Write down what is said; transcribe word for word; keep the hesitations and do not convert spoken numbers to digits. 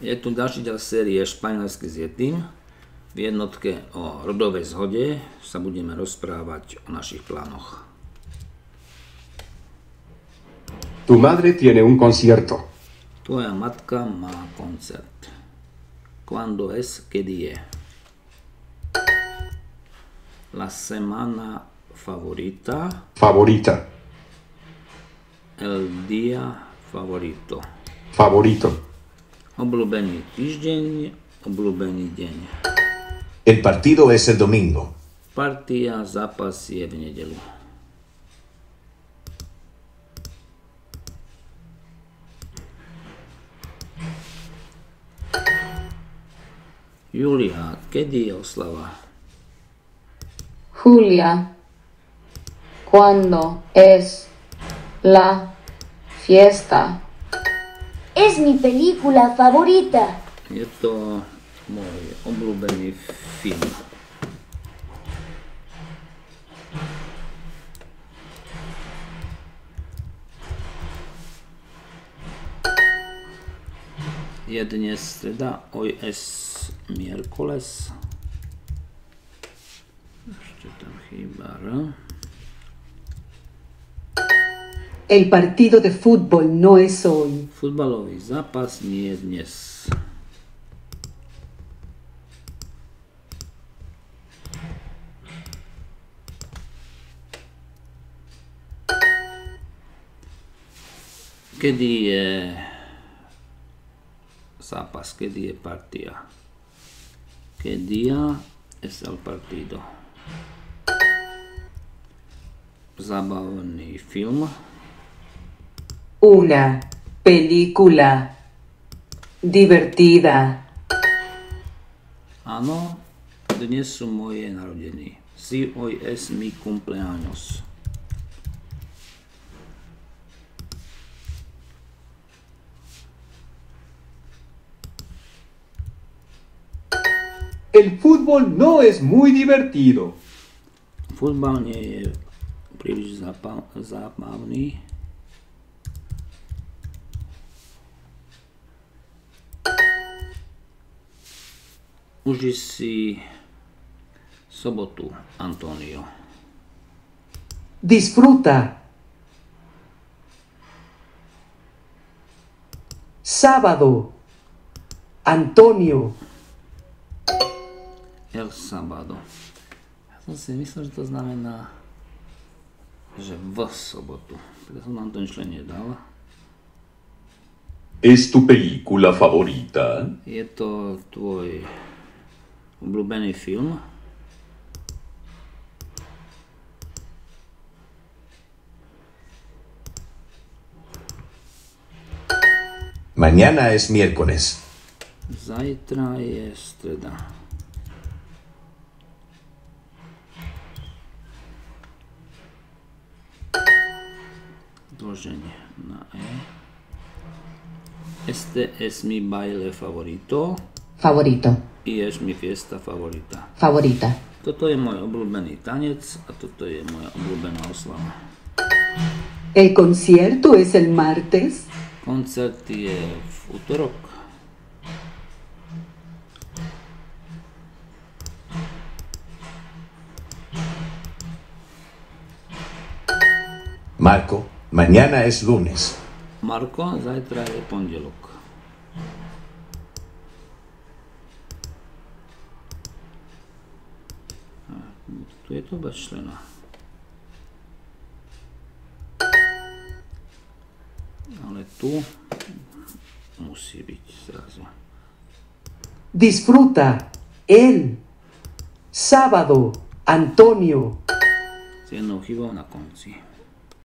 Je tu ďalší diel série Španielsky s Yetim. V jednotke o rodovej zhode sa budeme rozprávať o našich plánoch. Tu madre tiene un concierto. Tvoja matka má koncert. Cuando es, kedy je? La semana favorita. Favorita. El día favorito. Favorito. Obľúbený týždeň, obľúbený deň. El partido es el domingo. Partia, zápas je v nedeľu. Julia, kedy je oslava? Julia, ¿cuándo es la fiesta? Es mi película favorita. Je to môj obľúbený film. Je dnes streda, hoy es miércoles. Ešte tam chýba R. El partido de fútbol no es hoy. Futbalový zápas nie je dnes. Kedy je zápas, kedy je partia? ¿Qué día es el partido? Zábavný film. Una película divertida. Áno, dnes sú moje narodeniny. Sí, hoy es mi cumpleaños. El fútbol no es muy divertido. Futbal nie je príliš zábavný. Uži si sobotu, Antonio. Disfruta. Sábado, Antonio. El sábado. Ja som si myslel, že to znamená, že v sobotu. Teda som nám to niečo nedal. ¿Es tu película favorita? Je to tvoj obľúbený film? Mañana es miércoles. Zajtra je streda. Dĺženie na E. Este es mi baile favorito. Favorito. Y es mi fiesta favorita. Favorita. Toto je môj obľúbený tanec a toto je moja obľúbená oslava. El concierto es el martes. Koncert je v útorok. Marco, mañana es lunes. Marko, zajtra je pondelok. Tu je to bez člena. Ale tu musí byť zrazu. Disfruta. El sábado, Antonio. S jednou chybou na konci.